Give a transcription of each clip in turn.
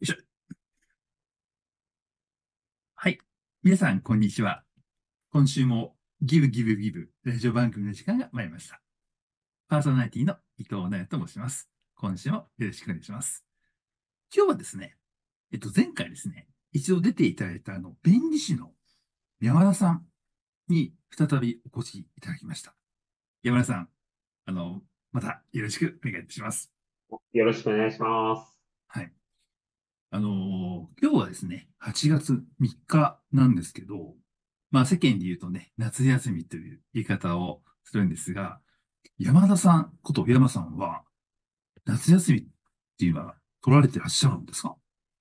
いしょ。はい。皆さん、こんにちは。今週もギブギブギブラジオ番組の時間が参りました。パーソナリティの伊藤直也と申します。今週もよろしくお願いします。今日はですね、前回ですね、一度出ていただいた弁理士の山田さんに再びお越しいただきました。山田さん、あの、またよろしくお願いいたします。 よろしくお願いします。 はい。今日はですね、8月3日なんですけど、まあ世間で言うとね、夏休みという言い方をするんですが、山田さんこと山さんは、夏休みっていうのは取られてらっしゃるんですか？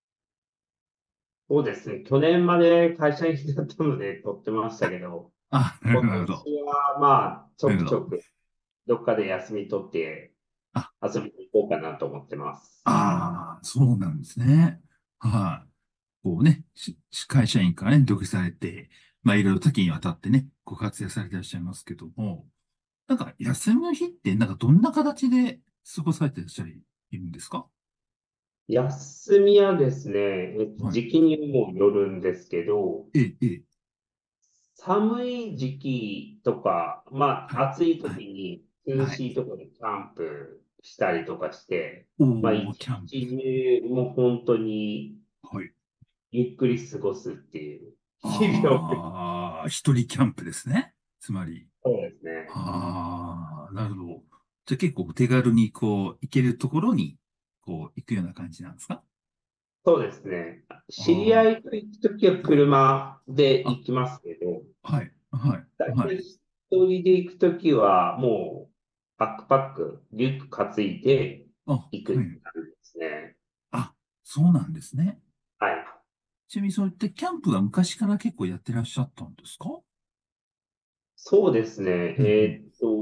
そうですね。去年まで会社員だったので撮ってましたけど、 あ、なるほ今ど、なるほど。 年はまあ、ちょなるほど。 くちょくどっかで休み取ってあ、 遊びに行こうかなと思ってます。 そうなんですね。はい。こうね、会社員からね、独立されて、まあいろいろ多岐にわたってね、ご活躍されていらっしゃいますけども、なんか休みの日ってなんかどんな形で過ごされていらっしゃるんですか？ 休みはですね、 はい。 時期にもよるんですけど、 ええ、ええ、 寒い時期とか、まはい、 あ暑いはい、 時に涼はい。 しいところでキャンプしたりとかして、まあおー、 一キャンプ。 日中もう本当にはい。 ゆっくり過ごすっていう日々を送る。 一人キャンプですね。つまり。 そうですね。 なるほど。じゃあ結構手軽にこう、行けるところに、こう、行くような感じなんですか？ そうですね。知り合あいと行くときは車であ、 行きますけど、 はい、はい、はい。 大体一人で行くときはもうパックパック、リュック担いで行くっはい。 て感じですね。 あ、そうなんですね。 はい。 ちなみにそういったキャンプは昔から結構やってらっしゃったんですか？ そうですね。 うんうん。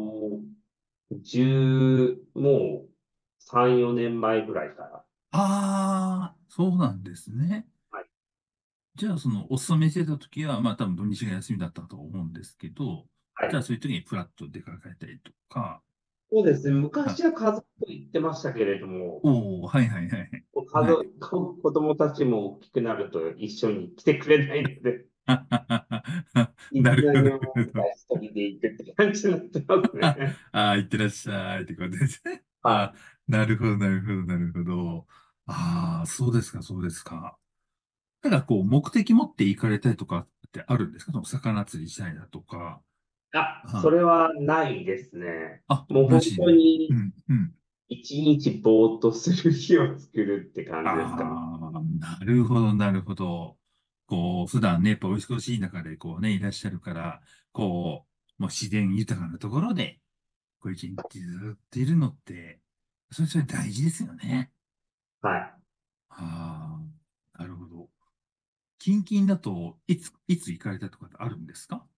もう3、4年前ぐらいから。 そうなんですね。 はい。 じゃあ、その、お勤めしてた時は、まあ多分土日が休みだったと思うんですけど、 はい。 じゃあそういう時にプラッと出かけたりとか、 そうですね。 あ、 昔は家族と行ってましたけれども、 はいはいはいはい。 家はい。 族、子供たちも大きくなると一緒に来てくれないので、いなるほど、なきなりるほど。 一人で行くって感じになってますね。 いってらっしゃいってことですね。 はなるほど、なるほど、なるほど。そうですか、そうですか。ただ、こう、目的持って行かれたりとかってあるんですか？その魚釣りしたいだとか。 い。そはい。 れはないですね。もう本なしで。 当にうん、うん。 一日ぼーっとする日を作るって感じですかね。 なるほど、なるほど。こう、普段ね、やっぱお忙しい中でこうね、いらっしゃるから、こもう自然豊かなところで、こう一日ずっといるのって、それ大事ですよね。 はい。 なるほど。近々だと、いつ行かれたとかってあるんですか？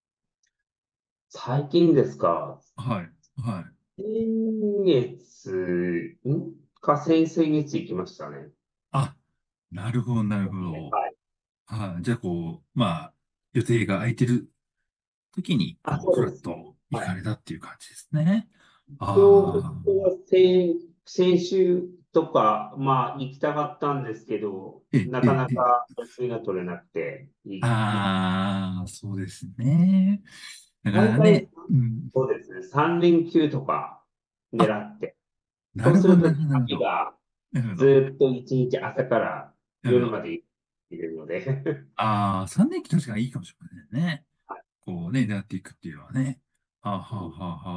最近ですか？ はい、はい。 先月、先々月行きましたね。 あ、なるほど、なるほど。 はい。 じゃあ、こう、まあ、予定が空いてる時に、こう、 そうふらっですね。 と行はい。 かれたっていう感じですね。 本あ当は先週とか、まあ行きたかったんですけど、なかなええ。 か休みが取れなくて、 そうですね。なかな大体、 かね、うん。 そうですね、3連休とかあ、 狙って、 なるほど、 そうするとなるほど、なるほど。 旅がなるほど。 ずっと一日朝からなるほど。 夜までいるので、 3年期確かにいいかもしれませんね。 はい。 こうね、狙っていくっていうのはね。 うん。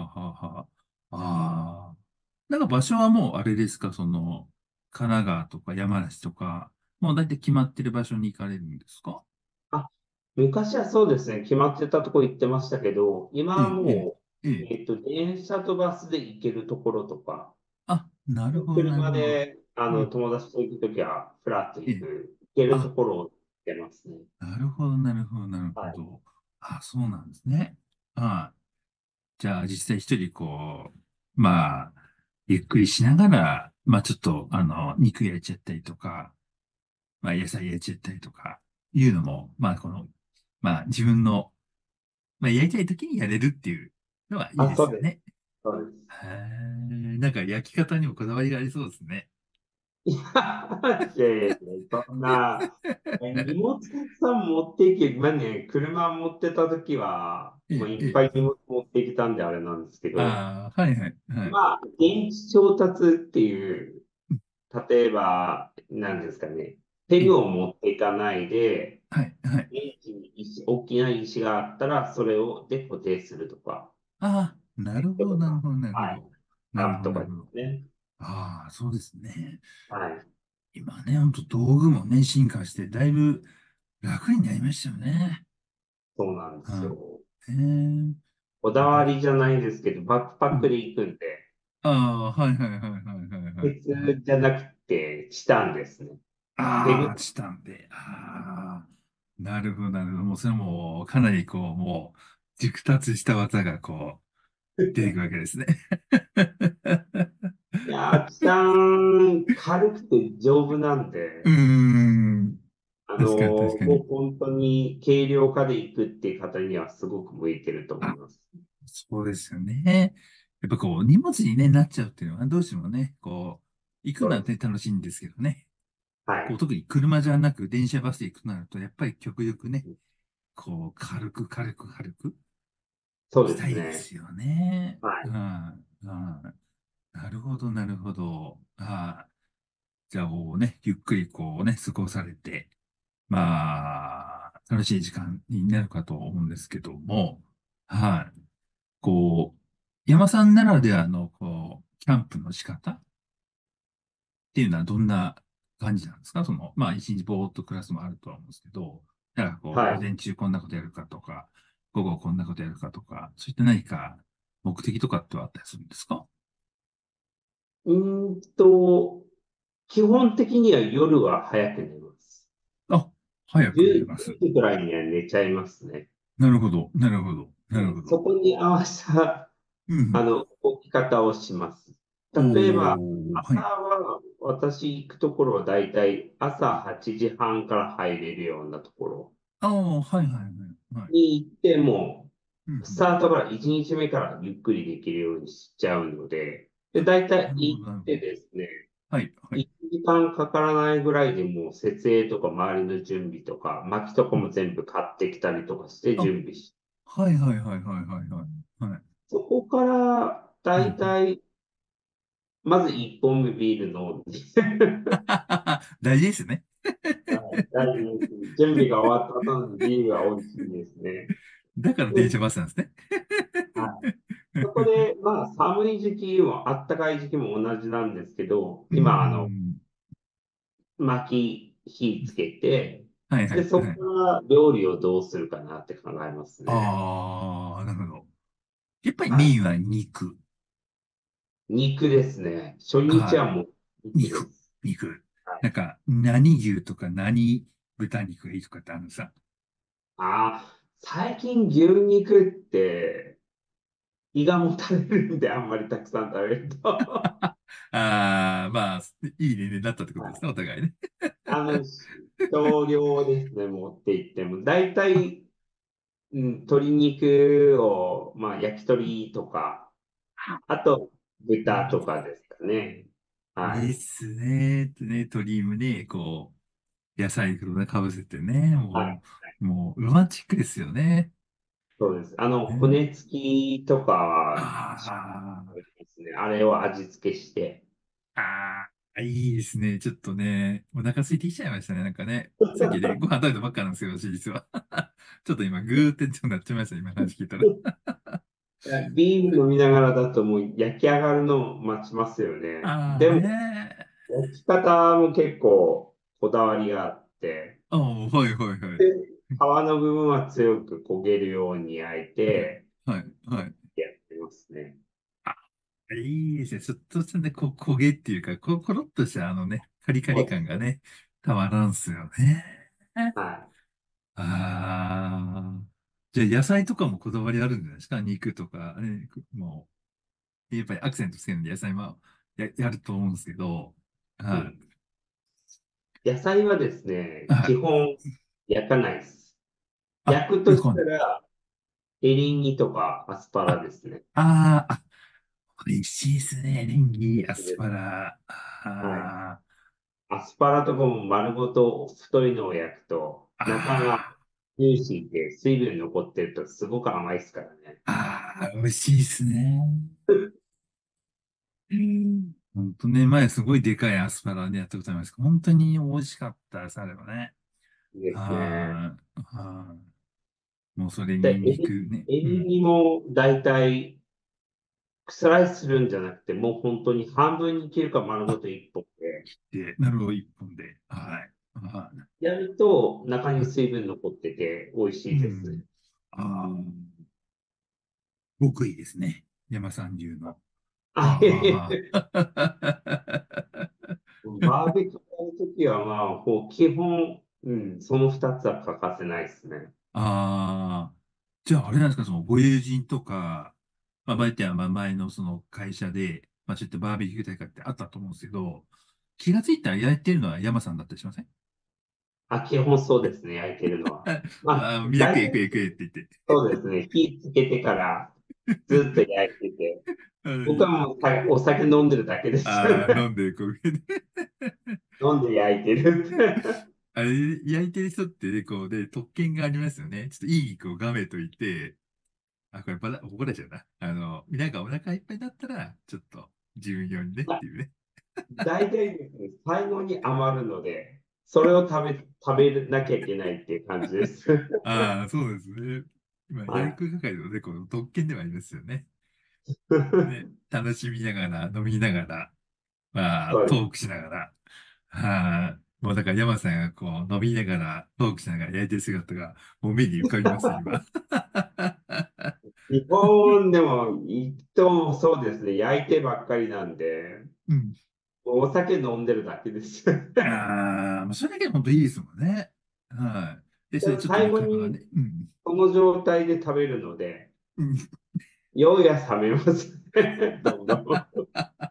なんか場所はもうあれですか、神奈川とか山梨とか、もう大体決まってる場所に行かれるんですか？ あ、昔はそうですね、決まってたとこ行ってましたけど、今ええ、 はええ、 もええ。 う、電車とバスで行けるところとか、 なるほど、なるほど。 車で、 うん、 友達と行くときは、フラッとええ。 行けるとあ、 ころを行ってますね。 なるほど、なるほど、なるほはい。 ど。そうなんですね。じゃあ実際一人こう、まあ、ゆっくりしながら、まあちょっと、肉焼いちゃったりとか、まあ野菜焼いちゃったりとか、いうのも、まあまあ自分の、まあやりたい時にやれるっていうのはいいですそうです。 よね。 そうです。 なんか焼き方にもこだわりがありそうですね。 いやいやいや、そんな、荷物たくさん持っていけ、まあね、車持ってた時は、もういっぱい荷物持ってきたんであれなんですけど、 ああ、はいはい、はい。 まあ、現地調達っていう、例えば、何ですかね、ペグを持っていかないで、 はい、はい。 現地に大きな石があったら、それをで固定するとか、 ああ、なるほど、 とか、 なるほど、なるほはい、 ど。なるほど、 カープとかでなるほど。 すね。 ああ、そうですね。 はい。 今ね、ほんと道具もね、進化して、だいぶ楽になりましたよね。 そうなんですはよ。 い。 こだわりじゃないですけど、バックパックでうん。 行くんで、 ああ、はいはいはいはいはいはい。はい。 鉄じゃなくて、チタンですね。ペグ、 ああ、チタンで。ああ、なるほど、なるほど。もうそれも、かなりこう、もう、熟達した技がこう、出てくるわけですね。 いやー、チタン、軽くて丈夫なんうーで、 ん。確かに確かに。 もう本当に軽量化で行くっていう方にはすごく向いてると思いあ、 ます。 そうですよね。やっぱこう、荷物にね、なっちゃうっていうのは、どうしてもね、こう、行くのはね、 そうです。 楽しいんですけどね。こう、 はい。 特に車じゃなく、電車バスで行くとなると、やっぱり極力ね、こう、軽く軽く軽くそうでしたいですね。 すよね。 はい。 うん、うん。なるほど、なるほど。じゃあ、こうね、ゆっくりこうね、過ごされて、まあ、楽しい時間になるかと思うんですけども、はい。こう、山さんならではの、こう、キャンプの仕方っていうのはどんな感じなんですか？その、まあ、一日ぼーっと暮らすもあるとは思うんですけど、だからこう、 はい。 午前中こんなことやるかとか、午後こんなことやるかとか、そういった何か目的とかってあったりするんですか？ うーんと、基本的には夜は早く寝ます。 あ、早く寝ま 10 す。 時くらいには寝ちゃいますね。 なるほど、なるほど、なるほど。 そこに合わせた、 うん。 動き方をします。 お例えば、 ー、は朝い。 は、私行くところはだいたい朝8時半から入れるようなところああ、はいはいはい。はい。 に行っても、 うん、うん。 スタートから1日目からゆっくりできるようにしちゃうので、で、だいたいなるほど、なるほど。 行ってですね、 はい、はい。 1時間かからないぐらいでもう設営とか周りの準備とか、薪とかうん。 も全部買ってきたりとかしてあ、 準備して、 はいはいはいはいはいはい。はい。 そこからだうん、うん。 いたいまず1本目ビール飲んで、 大事ですね。 はい、大事です。準備が終わった後のビールが美味しいですね。 だから電で、 車バスなんですね。 はい、そこで、まあ、寒い時期も暖かい時期も同じなんですけど、 う今、 ん。 火つけて、で、 はいはい、 そこかはい。 ら料理をどうするかなって考えますね。 ああ、なるほど。やっぱりはい。 メインは肉。 肉ですね。初日ははもうい。肉。 肉です。 肉。 はい。 なんか、何牛とか何豚肉がいいとかってあるのさ。 ああ、最近牛肉って胃がもたれるんで、あんまりたくさん食べると。はああ、まあ、いいねだったってことですね、おい。 互いね。 少量ですね、持っていっても。大体、鶏肉を、まあ、焼き鳥とか、あと、豚とかですかね。はい。 いいっすね。鶏もね、こう、野菜黒ね、かぶせてね、 はい。 もう、ロマンチックですよね。 そうです。 ね、 骨付きとかは、 あですね。あれを味付けして、 いいですね。ちょっとね、お腹空いてきちゃいましたね。なんかね、さっきね、ご飯食べたばっかなんですよ、私実は。ちょっと今、ぐーってちょっとなっちゃいました、今話聞いたら。 ビール飲みながらだともう焼き上がるのを待ちますよね。 ああ、 でも、 ね焼き方も結構こだわりがあって、 ああ、はいはいはい。 で、皮の部分は強く焦げるように焼いて、 はい、はい。 やってますね。 いいですね。ちょっとしたね、焦げっていうか、コロッとしたカリカリそうですね。 感がね、たまらんすよね。 はい。 ああ。じゃあ野菜とかもこだわりあるんじゃないですか？肉とか、ね、もう、やっぱりアクセントつけるんで野菜もやると思うんですけど、はうん。野菜はですい。 ね、 はい。 基本焼かないです。 あ、 焼くとしよくわかんない。 たら、エリンギとかアスパラあ、 ですね。 美味しいですね。レンギ、アスパです。 ラ。 はい。 アスパラとかも丸ごと太いのを焼くと、中があジューシーで水分残ってるとすごく甘いですからね。 あ、ああ、美味しいですね。本当ね、前すごいでかいアスパラでやったことありますけど、本当に美味しかったです、あれはね。 いいですね。 はい。はい。もうそれで、 にんにくね。 エリうん。 ンギもだいたいスライスするんじゃなくて、もう本当に半分に切るか丸ごあ、 と一本で、 で、なるほど、一本で。はい。はやると中にい。 水分残ってて美味しいですね。 うん。ああ、極意ですね。山さん流の。はあ、 あ、はあ、はあ。 バーベキューやるときはまあ、こう基本、その二つは欠かせないですね。 ああ、じゃああれなんですか、そのご友人とか、まあ、場合によってはまあ前のその会社で、まあちょっとバーベキュー大会ってあったと思うんですけど、気がついたら焼いてるのは山さんだったりしません？ あ、基本そうですね、焼いてるのは。まあ、 ああ、みんな食え大体食え食えって言って。 そうですね、火つけてからずっと焼いてて、 あの僕はもうお酒飲んでるだけです。 飲んでこう、 飲んで焼いてる。 あれ、焼いてる人ってね、こうね、特権がありますよね。ちょっといい肉をがめといて、あ、これ怒られちゃうな。皆がお腹いっぱいだったら、ちょっと自分用にねっていうね。 大体ですね、最後に余るので、それを食べなきゃいけないっていう感じです。 ああ、そうですね。今、 はい。 養育係のね、この特権ではありますよね。ね、楽しみながら、飲みながら、まあ、 そうです。 トークしながら、はい。もうだから山さんがこう、飲みながら、トークしながら焼いてる姿が、もう目に浮かびます、今。 日本でも一等そうですね、焼いてばっかりなんで、 うん。 お酒飲んでるだけです。 ああ、まあそれだけで本当いいですもんね。はい。で、そでもれちょっと最後に肉がね、うん。 その状態で食べるので、 うん。 酔いは冷めますね。どんどん。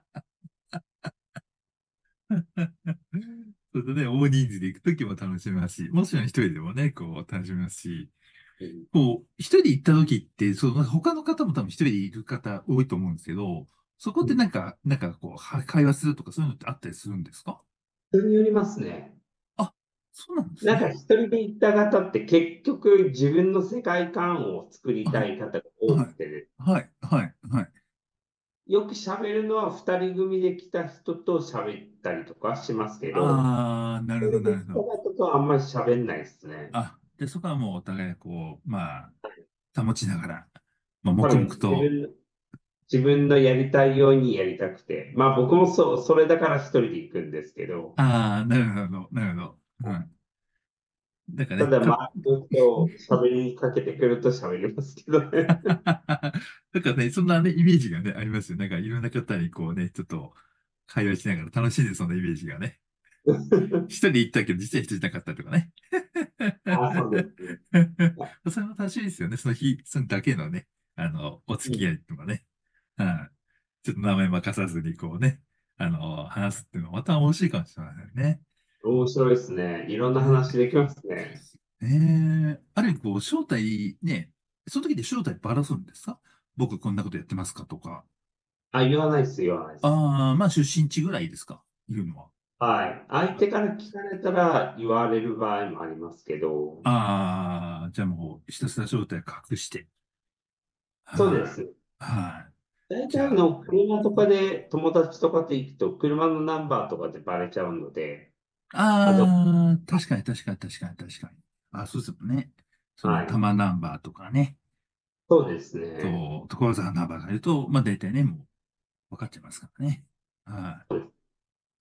それとね、大人数で行くときも楽しめますし、もちろん一人でもね、こう楽しめますし、こう、一人で行ったときって、他の方も多分一人で行く方多いと思うんですけど、そこってなんかこう、会話するとかそういうのってあったりするんですか？ 人によりますね。 あ、そうなんですなんかね。 一人で行った方って結局自分の世界観を作りたはい、 い方が多はい、 くてね、 はい、はい、はい。 よく喋るのは二人組で来た人と喋ったりとかしますけど、 ああ、なるほど、 一人で来たなるほど。 方とはあんまり喋んないですね。 あ、で、そこはもうお互いこう、まあ、保ちながら、まあ、黙々 多分と、 自分のやりたいようにやりたくて、まあ僕もそれだから一人で行くんですけど、 ああ、なるほど、なるほど。うん。だからね、 ただ周りの人喋りかけてくると喋りますけどね。 だからね、そんなね、イメージがね、ありますよ。なんかいろんな方にこうね、ちょっと会話しながら楽しんでそうなイメージがね。一人で行ったけど、実は一人じゃなかったとかね。 あ、そうですね。 それも楽しいですよね。その日、そのだけのね、お付き合いとかね。はい。ちょっと名前任さずにこうね、話すっていうのはまた面白いかもしれませんね。 面白いですね。いろんなね話できますね。 ある意味こう、正体ね、その時で正体ばらすんですか？僕こんなことやってますかとか。 あ、言わないです、言わないです。 ああ、まあ出身地ぐらいですか言うのは。 はい。相手から聞かれたら言われる場合もありますけど、 ああ、じゃあもうひたすら正体を隠して。はそうです。 い。はい。 大じゃあ、 体車とかで友達とかと行くと、車のナンバーとかでバレちゃうので、あ、 ああ、確かに確かに確かに確かに。あ、そうですもんね。その、 はい。 多摩ナンバーとかね。 そうですね。 そう、所沢ナンバーがいると、まあ大体ね、もう分かっちゃいますからね。はい。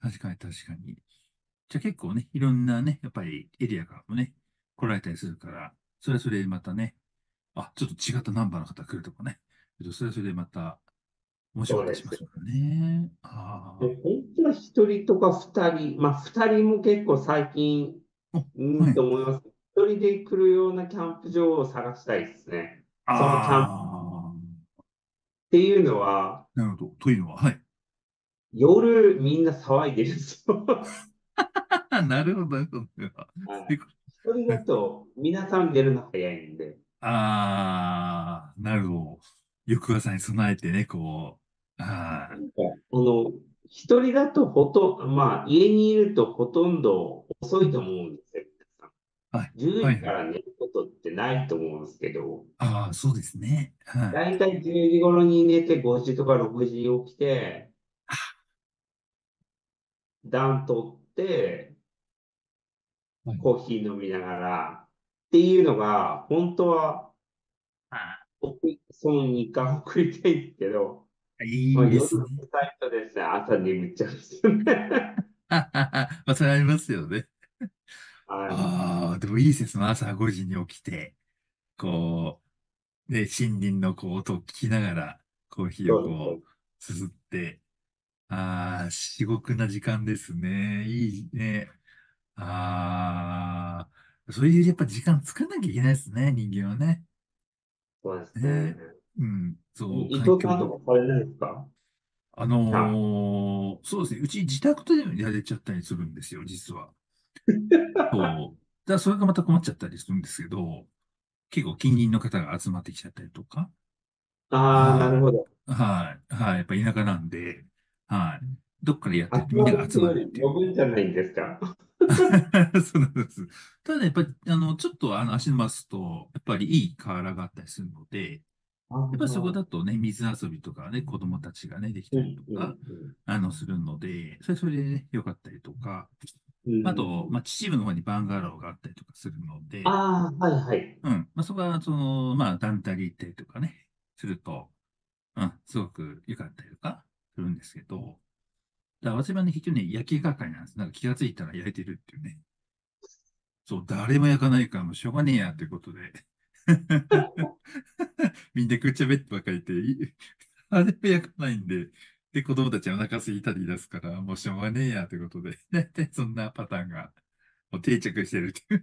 確かに確かに。じゃあ結構ね、いろんなね、やっぱりエリアからもね、来られたりするから、それはそれでまたね、あ、ちょっと違ったナンバーの方来るとかね。それはそれでまた面白かったりしますそうです。 もんね。 で、本当は一人とか二人、まあ二人も結構最近、 あ。はい。 と思います。一人で来るようなキャンプ場を探したいですね。そのキャンプっあていうのは、 なるほど。というのは、はい。 夜みんな騒いでるんですよ。 なるほど、なるほど。 はい。 というこ一人とだと皆さん出るの早いんで、 なるほど。翌朝に備えてね、こう、 なんか一人だとまあ、家にいるとほとんど遅いと思うんですよ。皆さんはい。 10 はいはい。 時から寝ることってないと思うんですけど、 ああ、そうですね。はい。 だいたい10時頃に寝て5時とか6時に起きて、暖取って、 はい。 コーヒー飲みながらっていうのが、本当はあその日課を送りたいんですけど、 あ、 まあ、 いいですね。 夜遅いとですね、朝眠っちゃうんですよね。 あははまあ、それありますよね。 はい。 ああ、でもいいですね。その朝5時に起きて、こう、ね、森林の音を聞きながら、コーヒーをそうすすって、ああ、至極な時間ですね。いいね。ああ、そういうやっぱ時間作らなきゃいけないですね、人間はね。 そうですね。 ね。うん、そう、 伊藤さんと環境を。 かされないですか？あ、 そうですね。うち自宅でやれちゃったりするんですよ、実は。そう。だからそれがまた困っちゃったりするんですけど、結構近隣の方が集まってきちゃったりとか。 なるはほど。 い。はい。はい。やっぱ田舎なんで、はい。どっからやってると集まみんなが集るっていうよりまるっていう。 呼ぶんじゃないんですか？ そうなんです。ただやっぱり、ちょっと足伸ばすと、やっぱりいい河原があったりするので、 ああ、 やっぱりそこだとね、水遊びとかね、子供たちがね、できたりうん、うん、 とか、するので、それでね、良かったりとか、 うん。 あと、 うん。 秩父の方にバンガローがあったりとかするので、 ああ、はいはい。 うん。まあ、そこは、団体で行ったりとかね、すると、すごく良かったりとかするんですけど、だから私はね、結局ね、焼き係なんです。なんか気がついたら焼いてるっていうね。そう、誰も焼かないからもうしょうがねえやということで。みんなくっちゃべってばっかりいて、誰も焼かないんで、で、子供たちはお腹空いたり出すから、もうしょうがねえやということで、だいたいそんなパターンがもう定着してるっていう。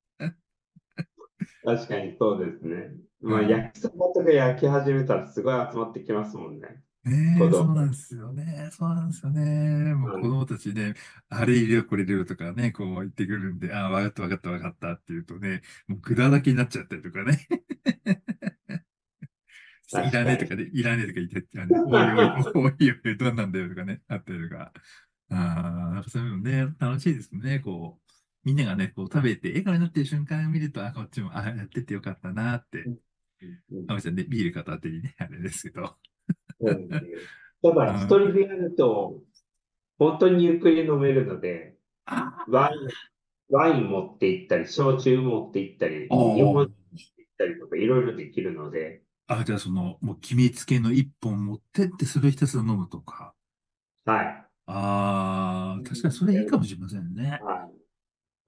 確かにそうですね。まあ、 うん。 焼きそばとか焼き始めたらすごい集まってきますもんね。 ねえ、 子供。 そうなんですよね。そうなんですよね。もう子はい。 供たちね、あれ入れよ、これ入れよとかね、言ってくるんで、ああ、わかったわかったわかったって言うとね、もうグダだけになっちゃったりとかね。してい確かに。 らねえとかね、いらねえとか言って、おいおい、おいおい、どうなんだよとかね、あったりとか。なんかそういうのね、楽しいですね。みんながね、食べて、笑顔になってる瞬間を見ると、あ、こっちも、やっててよかったなって。 うん、うん。 あ、ごめんなさいね、ビール片手にね、あれですけど。 そうですね。ただ、一人でやると、本当にゆっくり飲めるので、 あワイン、ワイン持って行ったり、焼酎持って行ったり、日本酒持っあて行ったりとか、いろいろできるので、 じゃあもう決めつけの一本持ってって、それをひたすら飲むとか。 はい。 確かにそれいいかもしれませんね。 はい。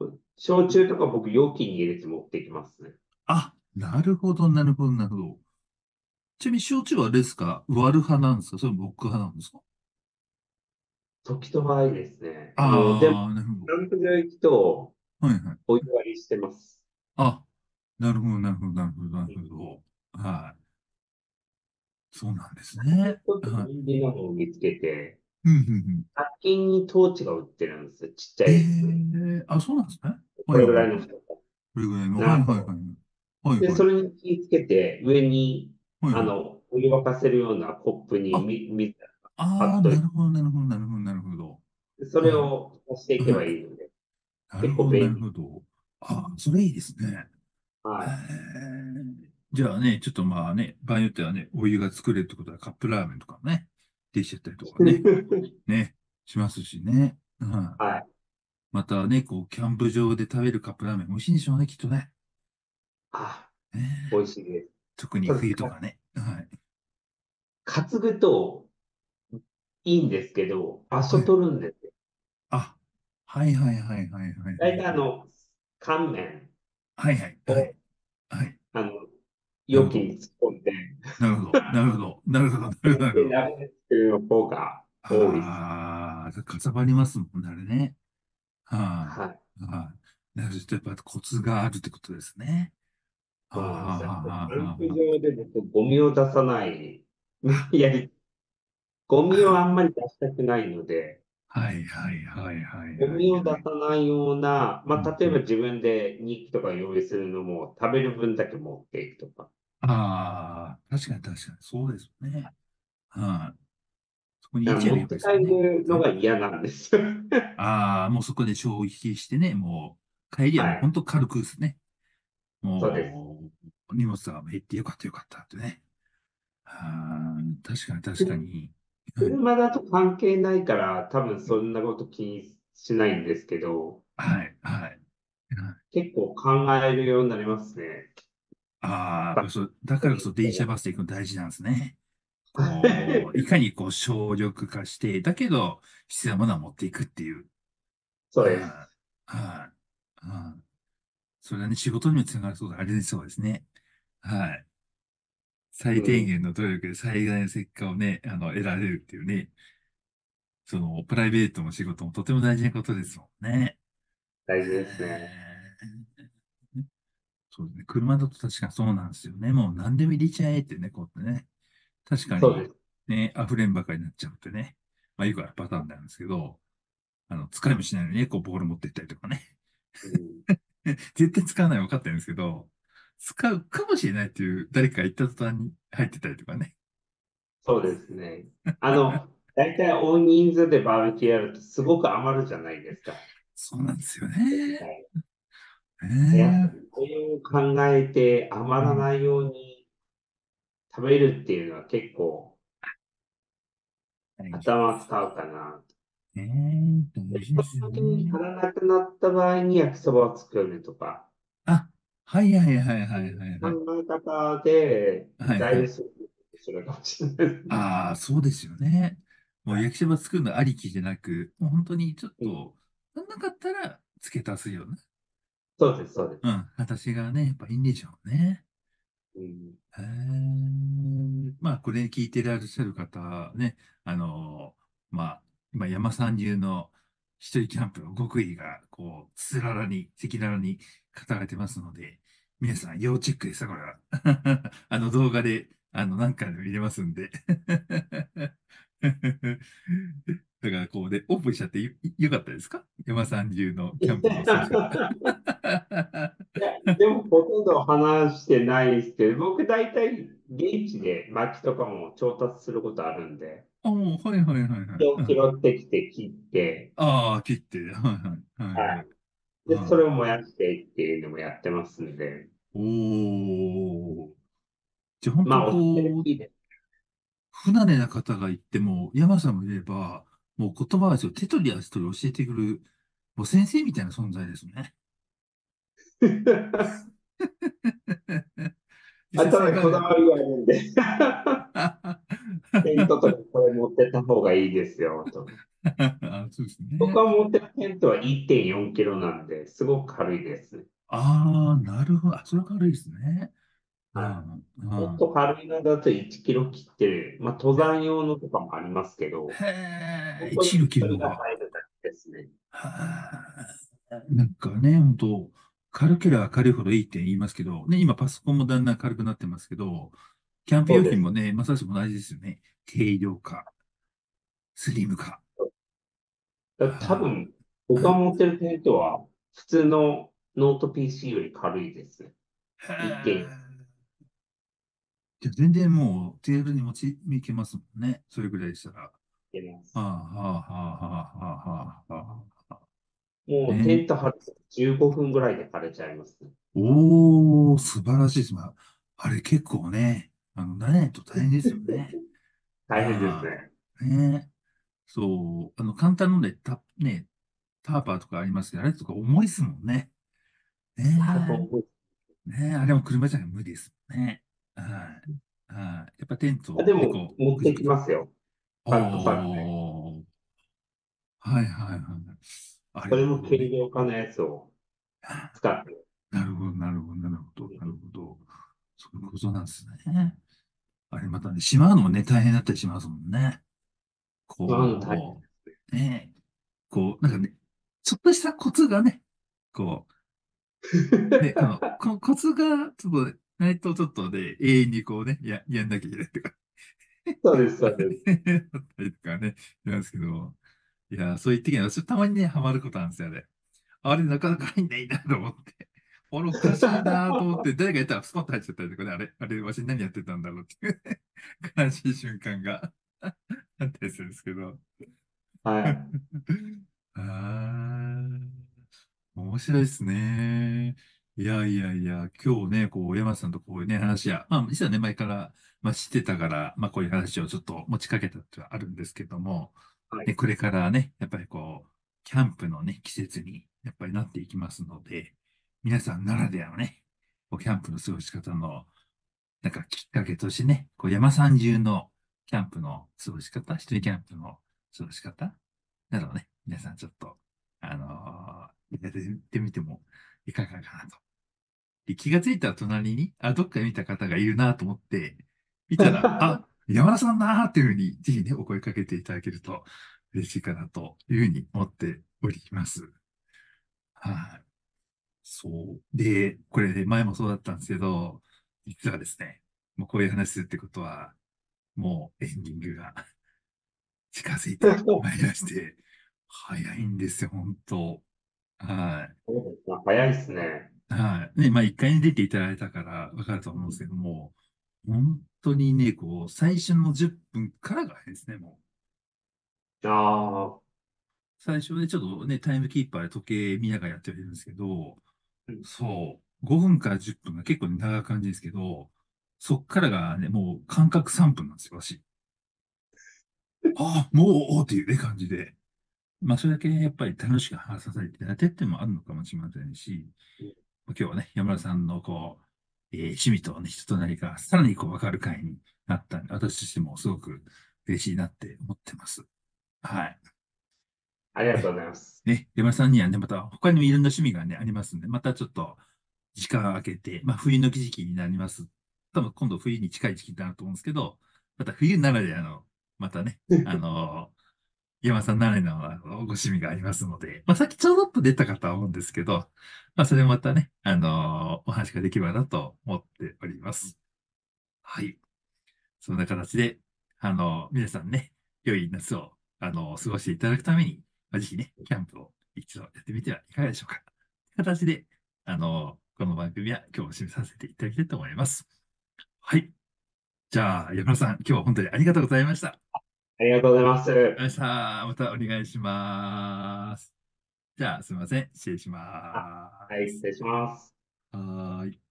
焼酎とか僕、容器に入れて持ってきますね。 なるほど、なるほど、なるほど。ちなみに焼酎はあれですか？割る派なんですか？それも僕派なんですか？ 時と場合ですね。でも、 なるほど。 キャンプ場行くと、 はいはい。 お湯割りしてます。 あ、なるほど、なるほど、なるほど、なるほど。はい。そうなんですね。 ちょっとはい。 便利なのを見つけて、 うん、うん、うん。 1均にトーチが売ってるんですよ。ちっちゃいやつ。 そうなんですね。はい、 これぐはい、はい。 らいの太さ。 これぐらいの。はい、はい、はい。 長さ。 はい、 で、 はい。 それに気をつけて、上に、 はい、はい。 お湯沸かせるようなコップにあ、 水張っといて、 なるほど、なるほど、なるほど、なるほど。 それはを足してい、 いけはい。 ばいいので、結なるほど、な構便利。 るほど。それいいですね。 はい。 じゃあね、ちょっとまあね、場合によってはね、お湯が作れるってことはカップラーメンとかね、できちゃったりとかね、ね、しますしね。 はい。 またね、キャンプ場で食べるカップラーメン美味しいんでしょうね、きっとね。 あ、美ね、 味しいです。 特にただ、 冬とかね。はい。 担ぐといいんですけど、場所はい。 取るんですよ。 あ、はいはいはいはいはいはい大体はい。 乾麺はいはいはを、 い。はい。 あの、 なるほど。 容器に突っ込んで、 なるほど。なるほど。なるほど。なるほど。なるほで、 ど。 鍋で作るの方が多いです。 かさばりますもんね、あれね。ははい。 い。はい。なるほど。やっぱコツがあるってことですね。 そうなんですよ。キャンプは場で僕、ゴミを出さない、 あ。 やり、ゴミをああんまり出したくないので、 はいはいはいはいゴはいはい。 ミを出さないような、まあ、例えばうんうん自分で肉とか用意するのも食べる分だけ持っていくとか。 確かに確かに。そうですね。はい。 そこに入れちゃえばいいわ持って帰けですよね。 るのが嫌なんですよ。 ああ、もうそこで消費してね、もう、帰りははい。 もう本当軽くですね。 そうです。 もう、荷物が減ってよかったよかったってね。あー確かに確かに。はい、 車だと関係ないから、多分そんなこと気にしないんですけど、 はい、はい。 結構考えるようになりますね。 ああ、やっバッぱそう、だからこそ電車バスで行くの大事なんですね。こう、いかにこう省力化して、だけど必要なものは持っていくっていう。 そうです。 はい、はい、はい。それはね、仕事にもつながるそうであれでそうですね。はい。最低うん。 限の努力で最大の成果をね、得られるっていうね、その、プライベートも仕事もとても大事なことですもんね。 大事ですね。 へーそうですね。車だと確かにそうなんですよね。もう何でも入れちゃえってね、こうやってね。確かに、 そうです。 ね、溢れんばかりになっちゃうってね。まあ、よくあるパターンなんですけど、使いもしないのにね、こう、ボール持ってったりとかね。 うん、 絶対使わないの分かってるんですけど、使うかもしれないっていう、誰かが言った途端に入ってたりとかね。 そうですね。大体大人数でバーベキューやるとすごく余るじゃないですか。 そうなんですよね。 はえい。やっぱえりこれを考えて余うん。 らないように食べるっていうのは結構大事で頭す使うかな。 ね。大事ですよ時に足ね。 らなくなった場合に焼きそばを作るとか、 あ、はいはいはいはいはいはい。 考え方ではいはい。 材料するそれかもしれないですね。 ああ、そうですよね。もう焼きそば作るのありきじゃなく、もう本当にちょっうん、 と、なんなかったら付け足すような、 そうです、そうです。 うん、形がね、やっぱいいんでしょうね。 うん、 へまあ、これ聞いていらっしゃる方ね、まあ、今山さん流の一人キャンプの極意が、こう、つららに、赤裸々に語られてますので、皆さん要チェックですよ、これは。動画で、何回でも見れますんで。だから、こうで、オープンしちゃってよかったですか山さん流のキャンプの過ごし方。 いや、でもほとんど話してないですけど、僕大体現地で薪とかも調達することあるんで、 あ、もう、はいはいはいはい。 木を拾ってきて切って、 ああ、切って、はいはいはいはい。 はい。で、それをは燃やしてっていうのもやってますんで、 い、おお。じゃあ本当まあ、おすすめこう、 いいです。 不慣れな方がいても、山さんもいれば、もう言葉は手取り足取り教えてくる、もう先生みたいな存在ですね。実あ、 際ただそれいかがでこだわりがあるんで、テントとかこれ持ってった方がいいですよ、と。 あ、そうですね。 僕が持ってるテントは1.4キロなんで、すごく軽いですね。 ああ、なるほど。あ、それは軽いですね。うはい。 ん、 もっうん。 と軽いのだと1キロ切ってる。まあ、登山用のとかもありますけど、 へえ、 本当に 1キロ切それるのが。 が入るだけですね。 はあ、なんかね、本当軽ければ軽いほどいいって言いますけど、ね、今パソコンもだんだん軽くなってますけど、キャンプ用そうです。 品もね、まさしく同じですよね。軽量化、スリム化。 多は分、僕が持ってるテントは、普通のノート PC より軽いですね。 あ、 1.4 じゃあ全然もう手軽に持ちいけますもんね。それぐらいでしたら。はあ、 出ます。 はあ、はあ、はあ、はあ、はあ。はあね、 もうテント張ると15分ぐらいで枯れちゃいますね。 おー、素晴らしいです。まあ、あれ結構ね、慣れないと大変ですよね。 大変ですあね。 あ、ね。そう、簡単ので、ターパーとかありますけど、あれとか重いですもんね。ねえ、ねえ、あれも車じゃ無理ですもんね。はい。はい。やっぱテントででも、 こう、 持ってきぐじぐじ。 ますよ。バックパックで。 おー、はいはいはい。あれそれももね。 軽量化のやつを使ってる。 なるほど、なるほど、なるほど、なるほど。そういうことなんですね。あれまたね、しまうのもね、大変だったりしますもんね。 まあ、大変。 こね、なんかね、ちょっとしたコツがね、こね、このコツが、ちょっとね、ないとちょっとね、永遠にこうね、やんなきゃいけないとか、 そうです、そうです。 あったりとかね、言いますけど、いや、そう言ってきな私たまにね、ハマることなんですよね。あれ、なかなか入んないなと思って。あれ、おかしいなと思って、誰かやったらスポッと入っちゃったりとかね、あれ、わし何やってたんだろうっていうね悲しい瞬間が。 あったりするんですけど。 はい。 ああ。面白いですね。いやいやいや、今日ね、こう、山田さんとこういうね、話や、まあ、実はね、前から、まあ、知ってたから、まあ、こういう話をちょっと持ちかけたってはあるんですけども、 はい。 ね、これからね、やっぱりこう、キャンプのね、季節に、やっぱりなっていきますので、皆さんならではのね、こうキャンプの過ごし方の、なんかきっかけとしてね、こう、山さん中のキャンプの過ごし方、一人キャンプの過ごし方などをね、皆さんちょっと、やってみてもいかがかなと。で気がついたら隣に、どっかで見た方がいるなと思って、見たら、山田さんだーっていうふうに、ぜひね、お声かけていただけると嬉しいかなというふうに思っております。はい。そう。で、これね、前もそうだったんですけど、実はですね、もうこういう話するってことは、もうエンディングが近づいてまいりまして、早いんですよ、本当。はい。 そうですか。早いですね。 はい。ね、まあ、一回に出ていただいたからわかると思うんですけども、本当にね、こう、最初の10分からが早いですね、もう。 ああ、 最初でちょっとね、タイムキーパーで時計見ながらやってるんですけど、 うん。 そう、5分から10分が結構長い感じですけど、そっからがね、もう間隔3分なんですよ、私。もう、っていうね、感じで。まあ、それだけやっぱり楽しく話させていただいてっていうのもあるのかもしれませんし、今日はね、山田さんのこう、趣味とね、人となりがさらにこう分かる会になったんで、私としてもすごく嬉しいなって思ってます。はい。 ありがとうえ、 ございます。 ね、山田さんにはね、また他にもいろんな趣味がね、ありますんで、またちょっと時間を空けて、まあ冬の時期になります。多分今度冬に近い時期になると思うんですけど、また冬ならではの、またね、山さんなりのご趣味がありますので、まあ、さっきちょろっと出たかとは思うんですけど、まあ、それもまたね、お話ができればなと思っております。はい。そんな形で、皆さんね、良い夏を、過ごしていただくために、まあ、ぜひね、キャンプを一度やってみてはいかがでしょうか。という形で、この番組は今日も締めさせていただきたいと思います。はい。じゃあ、山田さん、今日は本当にありがとうございました。 ありがとうございます。 さあ、またお願いします。じゃあ、すみません。失礼しあ、はい、失ます。 礼します。 はーい。